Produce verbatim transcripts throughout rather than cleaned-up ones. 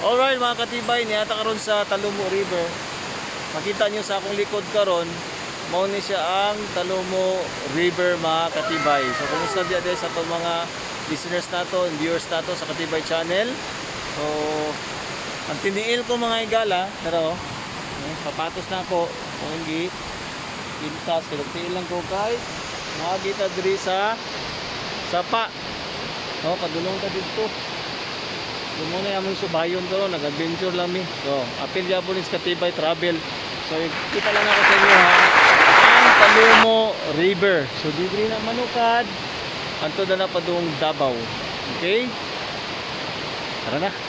Alright mga katibay, niata karon sa Talumo River. Makita nyo sa akong likod karon, mao ni siya ang Talumo River mga katibay. So kumusta diya sa itong mga listeners nato and viewers nato sa Katibay Channel. So ang tiniil ko mga igala, pero eh, papatos na ako. Kung hindi pintas, pinagtiil lang ko kay makakita diri sa sapa. No, kadulong ta dito. Yung muna yung aming subayon ko, nag-adventure lang mi. So, apil Japanese Katibay Travel. So, kita lang ako sa inyo ha. Ang Talumo River. So, dito na manukad. Anto na na padung Davao. Okay? Tara na.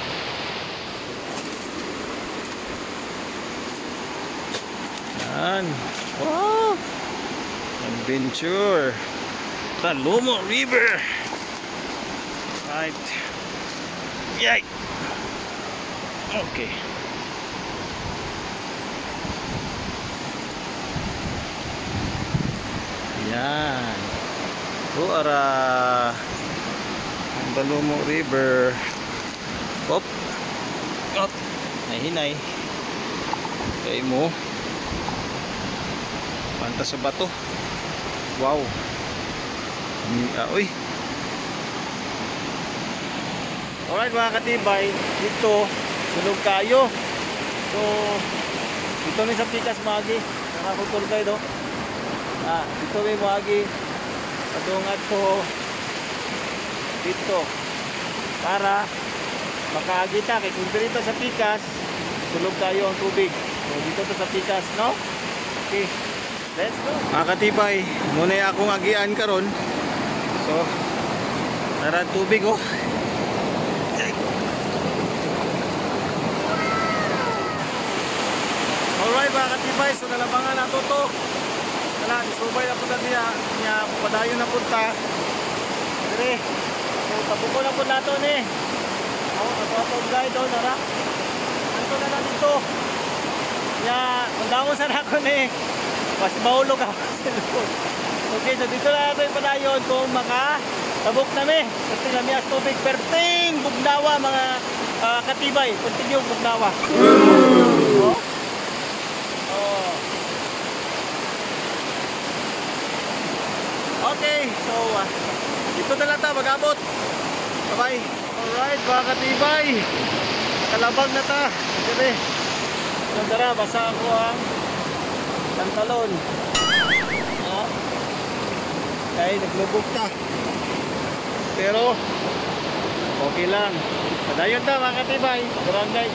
Yan. Wow! Adventure. Talumo River. Right. Yay! Okay. Yan. O ara ang Talumo River. Hop. Hop. Nahinay. Kay mo. Pantas sa bato. Wow. Ah, uy. Alright mga katibay, dito sunog kayo. So dito ni sa pikas magi, nakakutol kayo do. Ah, dito may magi. Padungat ko dito para makaagita kay kung dito sa pikas, sunog kayo ang tubig. So dito to sa pikas, no? Okay. Let's go. Mga katibay, muna akong agian karon. So tara tubig oh. Alright mga katibay, so nalabangan na ito to. Kala, isubay na punta niya, niya padayon na punta. Dire, so tabuko na punta nato ni. O, ato atong guide doon, nara. Ano na na dito? Niya, mandamo sa nako ni. Mas mahulog ako. Okay, so dito na natin padayon kung maka tabok na mi. Kasi na miya tubig perting bugnawa mga uh, katibay. Continue bugnawa. O. Okay, so uh, dito na lang ta mag-abot. Bye-bye. Alright, mga katibay. Kalabag na ta. Sige. So tara, basa ako ang pantalon. Ah. Okay, naglubog ta. Pero okay lang. Padayon ta mga katibay. Barangay.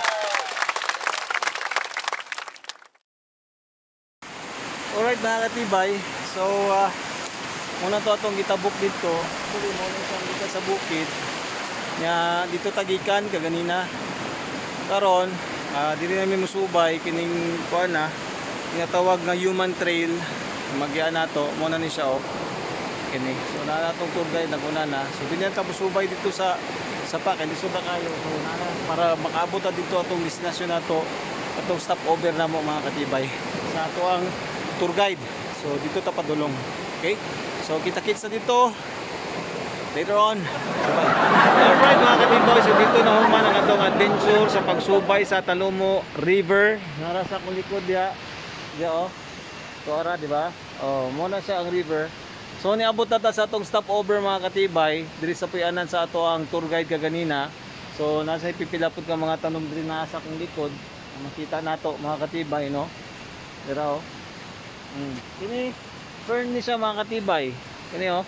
Alright mga katibay. So uh, muna to atong gitabok dito. Tuloy mo na siyang dito sa bukid. Nya dito tagikan kaganina. Karon, uh, dili namin musubay kining kuan na tinatawag na human trail. Magian nato mo na ni siya oh. Kini. So na natong tour guide naguna na. So dinyan ta musubay dito sa sapa kay lisod na kayo. So na para makaabot ta dito atong destinasyon nato. Atong stopover na mo mga katibay. Sa ato ang tour guide. So dito ta padulong. Okay? So kita-kits na dito later on. Alright mga katibay, so dito na human ang atong adventure sa pagsubay sa Talumo River. Nara sa akong likod diya. Diya oh. So ara di ba? Oh, mo na siya ang river. So niabot na ta sa atong stopover mga katibay, diri sa puyanan sa ato ang tour guide kaganina. So nasa ipipilapod ka mga tanom diri na sa akong likod. Makita nato mga katibay no. Dira oh. Hmm. Kini fern ni siya mga katibay. Kani oh.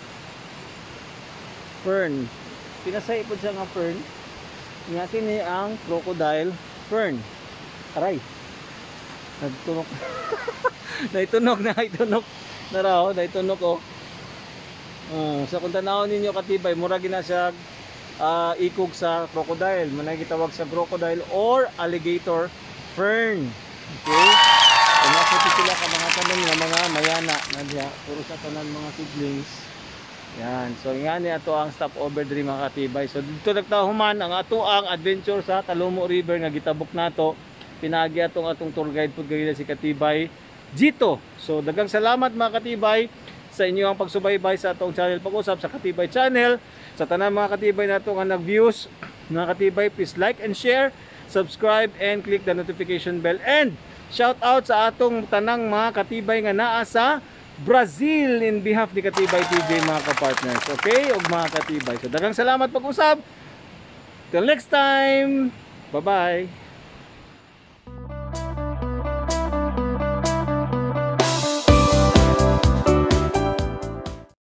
Fern. Pinasay po siya nga fern. Nga kini ang crocodile fern. Aray. Nagtunok. Naitunog na itunog. Nara oh, naitunog oh. Uh, sa kung tanawon ninyo katibay, mura gina siya uh, ikog sa crocodile. Manay gitawag sa crocodile or alligator fern. Okay? Kung nasa sila ka mga tanan nga mga mayana na diya, puro sa tanan mga siblings. Yan. So nga ni ato ang stopover diri mga katibay. So dito nagtahuman ang ato ang adventure sa Talumo River nga gitabok nato. Pinagi atong atong tour guide pud gayud si Katibay Jito. So daghang salamat mga katibay sa inyong pagsubaybay sa atong channel pag-usap sa Katibay Channel. Sa tanan mga katibay nato nga nag-views Mga katibay, please like and share, subscribe and click the notification bell. And shout out sa atong tanang mga katibay nga naa sa Brazil in behalf ni Katibay T V mga kapartners. Okay? O mga katibay. So daghang salamat pag-usab. Till next time. Bye-bye.